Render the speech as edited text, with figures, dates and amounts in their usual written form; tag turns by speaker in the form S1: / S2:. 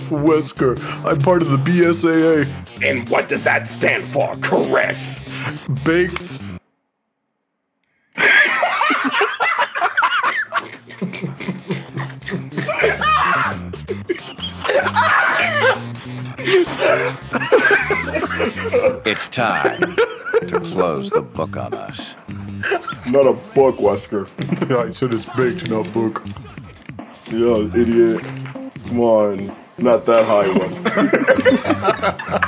S1: Wesker, I'm part of the BSAA.
S2: And what does that stand for, Chris?
S1: Baked.
S3: It's time to close the book on us.
S2: Not a book, Wesker.
S1: I said it's baked, not book.
S2: Yeah, idiot. Come on. Not that high, Wesker.